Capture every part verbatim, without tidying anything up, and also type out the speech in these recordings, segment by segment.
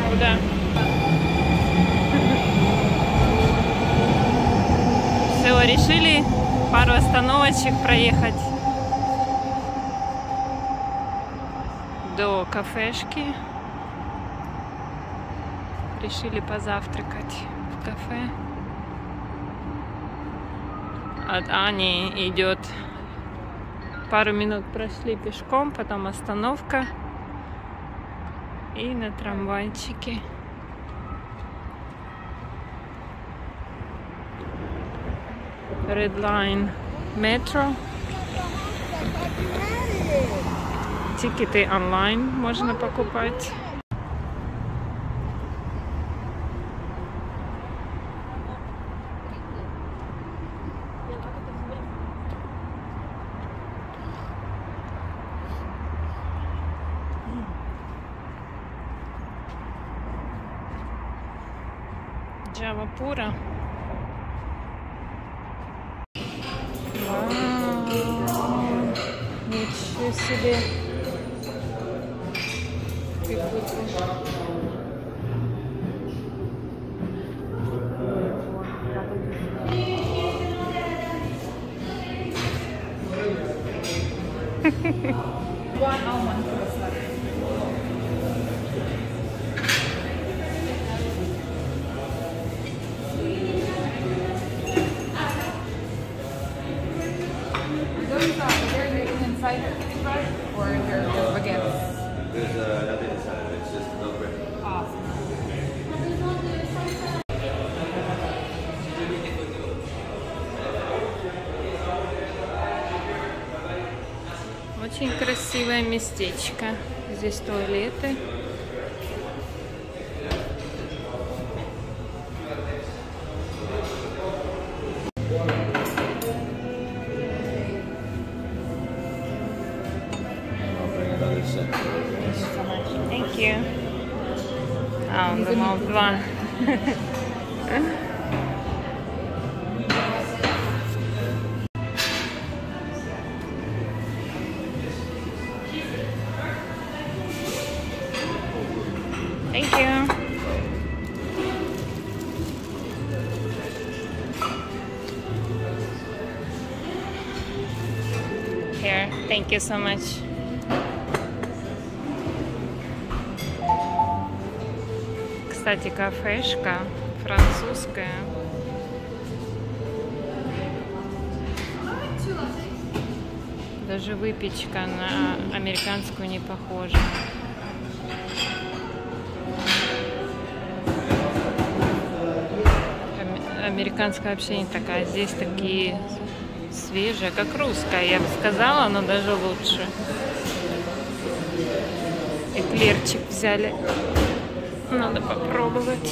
Куда? Все, решили пару остановочек проехать до кафешки. Решили позавтракать в кафе. От Ани идет пару минут, прошли пешком, потом остановка и на трамвайчике. Red Line Metro. Тикеты онлайн можно покупать. Джавапура. Вау, ничего себе. Or is there just baguettes? There's uh, nothing inside. It's just milk bread. Awesome. Очень красивое местечко. Здесь туалеты. Thank you. А, он думал два. Thank you. Here, thank you so much. Кстати, кафешка французская. Даже выпечка на американскую не похожа. Американская вообще не такая. Здесь такие свежие, как русская, я бы сказала, но даже лучше. Эклерчик взяли. Надо попробовать.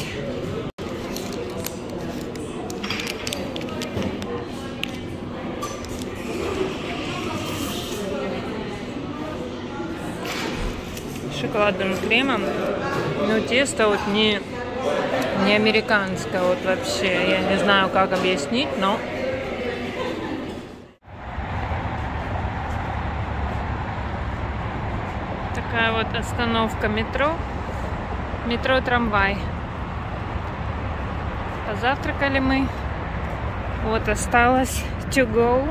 Шоколадным кремом. Но тесто вот не, не американское вот вообще. Я не знаю, как объяснить, но... Такая вот остановка метро. Метро-трамвай. Позавтракали мы. Вот осталось to go.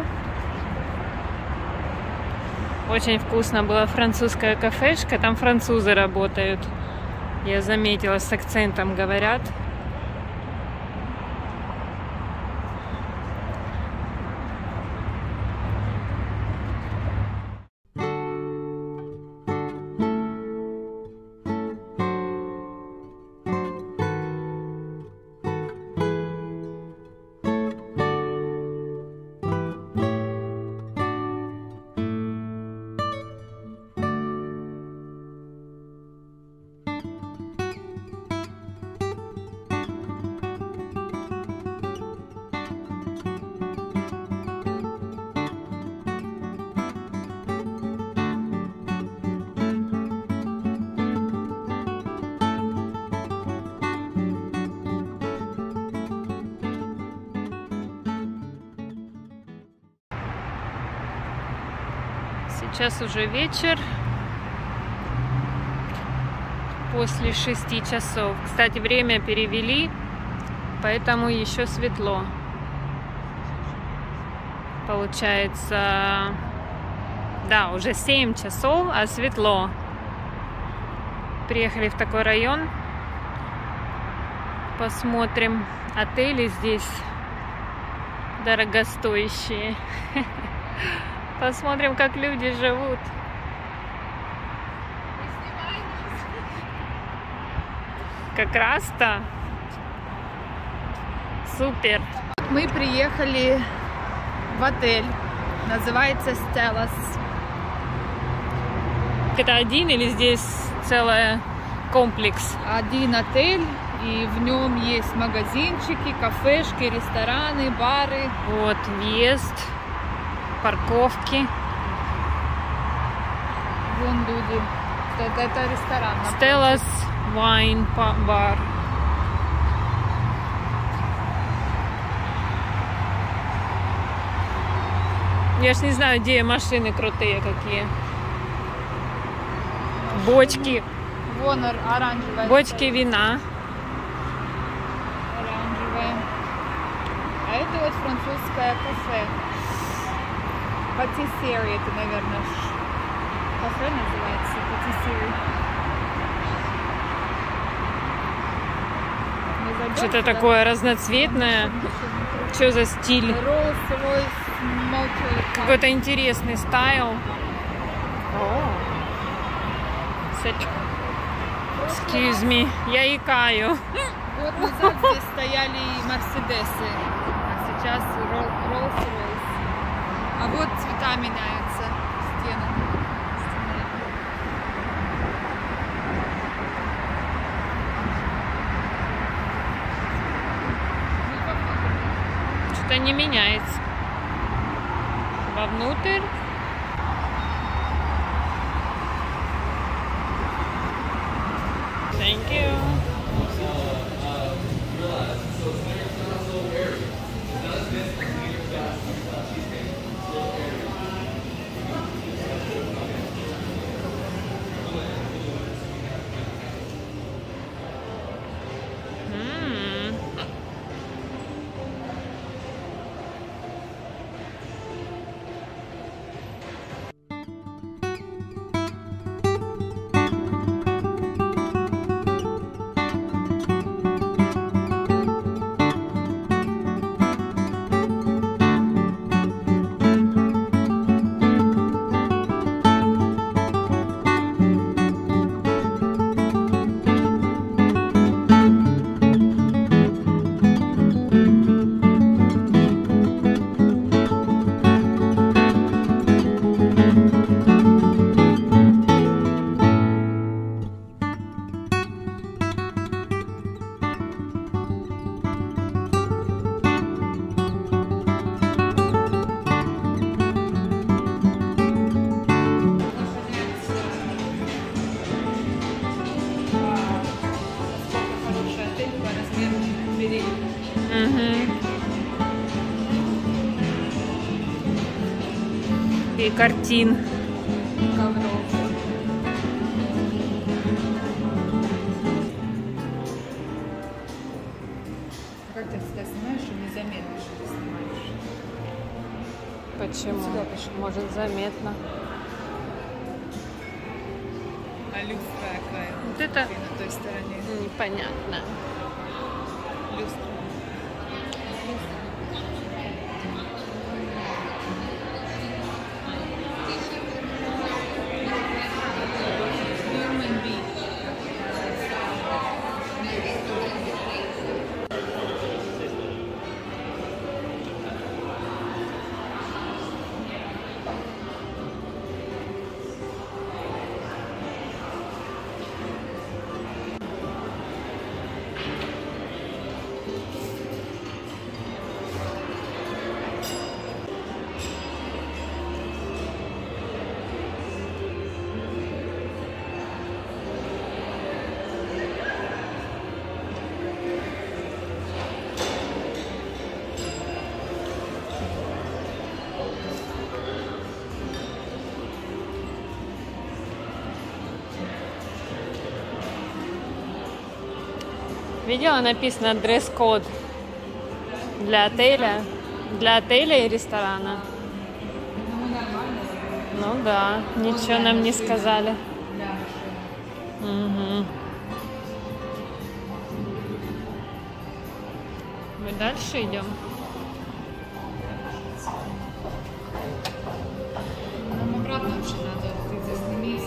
Очень вкусно была французская кафешка. Там французы работают. Я заметила, с акцентом говорят. Сейчас уже вечер. после шести часов. Кстати, время перевели, поэтому еще светло. Получается, да, уже семь часов, а светло. Приехали в такой район. Посмотрим. Отели здесь дорогостоящие. Посмотрим, как люди живут. Как раз-то супер. Мы приехали в отель. Называется Stellas. Это один или здесь целый комплекс? Один отель, и в нем есть магазинчики, кафешки, рестораны, бары. Вот въезд, парковки. Вон люди. Это, это ресторан. Stellas Wine Bar. Я ж не знаю, где машины крутые какие. Бочки. Вон оранжевая. Бочки вина. Оранжевая. А это вот французское кафе. Патиссери, это, наверное, кафе называется. Патиссери. Что-то такое разноцветное. Что за стиль? Какой-то интересный стайл. Excuse me, я икаю. Год назад здесь стояли Мерседесы, а сейчас Rolls-Royce. А вот цвета меняются, стены. Что-то не меняется. Вовнутрь. Thank you. И картин. Ковров. Как ты всегда снимаешь и незаметно, что ты снимаешь? Почему? Сюда пошли. Может, заметно. А люстра какая? Вот это На той стороне. непонятно. Люстра. Видела, написано дресс-код для отеля, для отеля и ресторана. Ну да, ничего нам не сказали. Угу. Мы дальше идем. Нам обратно вообще надо. Ты здесь сними.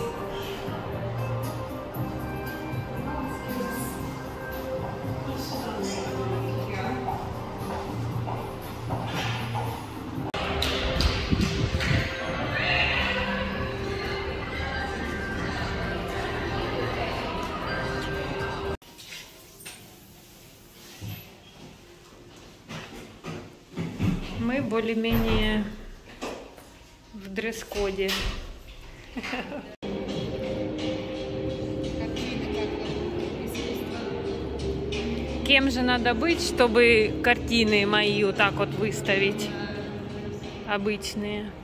Мы более-менее в дресс-коде. Кем же надо быть, чтобы картины мои вот так вот выставить? Обычные.